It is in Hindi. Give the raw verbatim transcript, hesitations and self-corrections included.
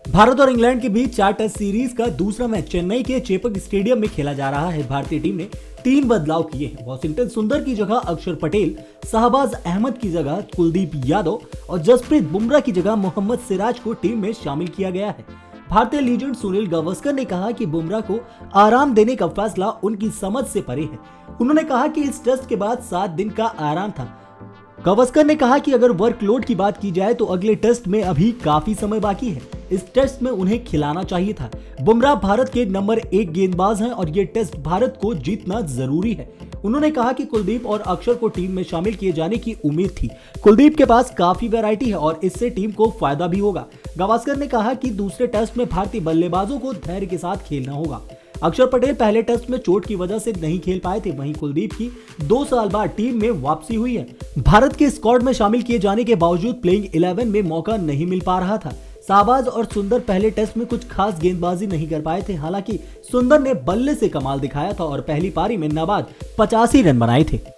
भारत और इंग्लैंड के बीच चार टेस्ट सीरीज का दूसरा मैच चेन्नई के चेपक स्टेडियम में खेला जा रहा है। भारतीय टीम ने तीन बदलाव किए हैं। वॉशिंगटन सुंदर की जगह अक्षर पटेल, शाहबाज अहमद की जगह कुलदीप यादव और जसप्रीत बुमराह की जगह मोहम्मद सिराज को टीम में शामिल किया गया है। भारतीय लीजेंड सुनील गावस्कर ने कहा कि बुमराह को आराम देने का फैसला उनकी समझ से परे है। उन्होंने कहा कि इस टेस्ट के बाद सात दिन का आराम था। गावस्कर ने कहा कि अगर वर्कलोड की बात की जाए तो अगले टेस्ट में अभी काफी समय बाकी है। इस टेस्ट में उन्हें खिलाना चाहिए था। बुमराह भारत के नंबर एक गेंदबाज हैं और ये टेस्ट भारत को जीतना जरूरी है। उन्होंने कहा कि कुलदीप और अक्षर को टीम में शामिल किए जाने की उम्मीद थी। कुलदीप के पास काफी वैरायटी है और इससे टीम को फायदा भी होगा। गावस्कर ने कहा कि दूसरे टेस्ट में भारतीय बल्लेबाजों को धैर्य के साथ खेलना होगा। अक्षर पटेल पहले टेस्ट में चोट की वजह से नहीं खेल पाए थे। वहीं कुलदीप की दो साल बाद टीम में वापसी हुई है। भारत के स्क्वाड में शामिल किए जाने के बावजूद प्लेइंग इलेवन में मौका नहीं मिल पा रहा था। शाहबाज और सुंदर पहले टेस्ट में कुछ खास गेंदबाजी नहीं कर पाए थे। हालांकि सुंदर ने बल्ले से कमाल दिखाया था और पहली पारी में नाबाद पचासी रन बनाए थे।